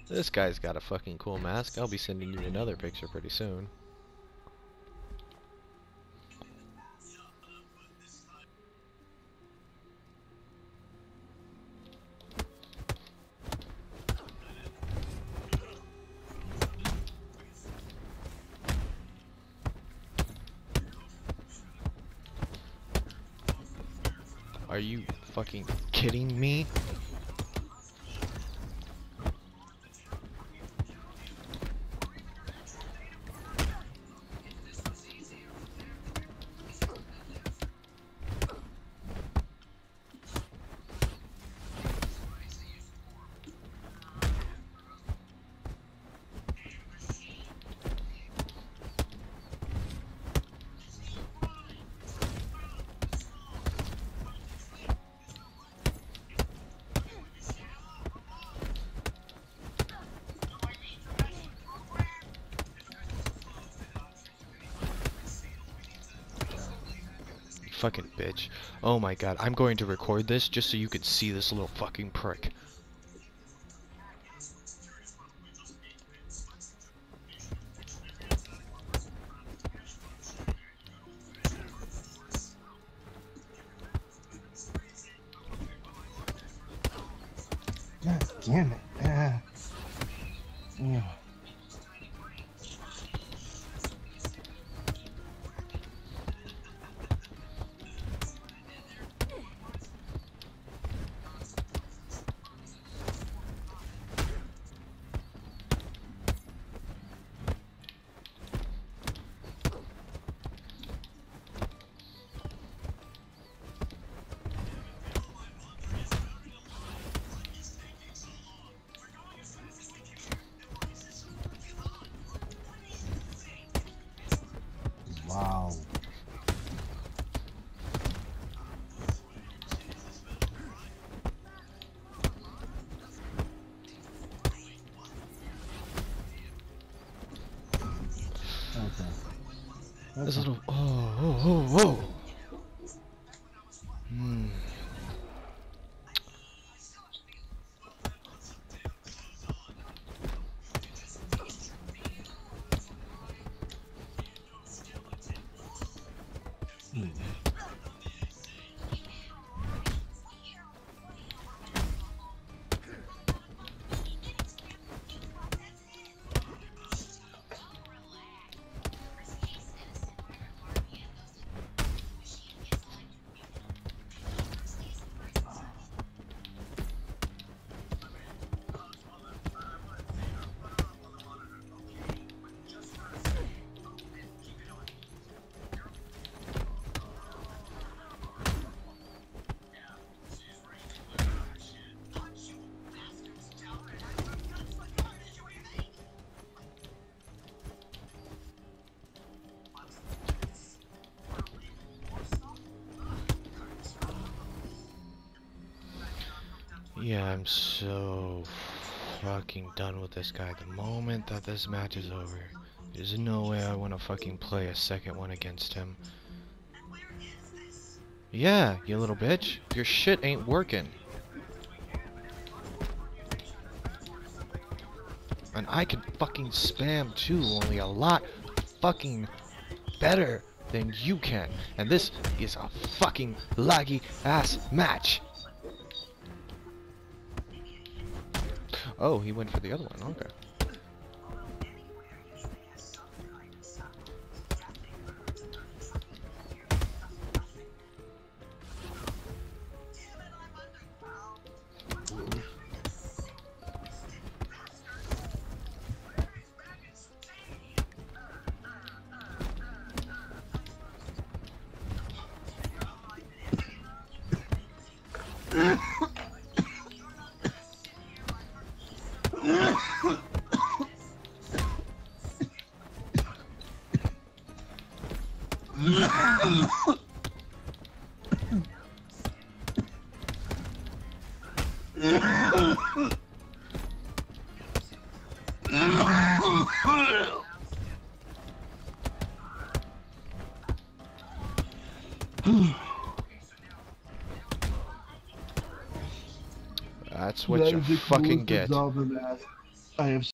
This guy's got a fucking cool mask. I'll be sending you another picture pretty soon. Are you fucking kidding me? Fucking bitch. Oh my god, I'm going to record this just so you can see this little fucking prick. God damn it. Yeah. Wow. Okay. This little. Oh. Hmm. Yeah, I'm so fucking done with this guy. The moment that this match is over, there's no way I want to fucking play a second one against him. Yeah, you little bitch. Your shit ain't working. And I can fucking spam too, only a lot fucking better than you can. And this is a fucking laggy ass match. Oh, he went for the other one. Okay. That's what That you is the fucking coolest get. Zelda match. I am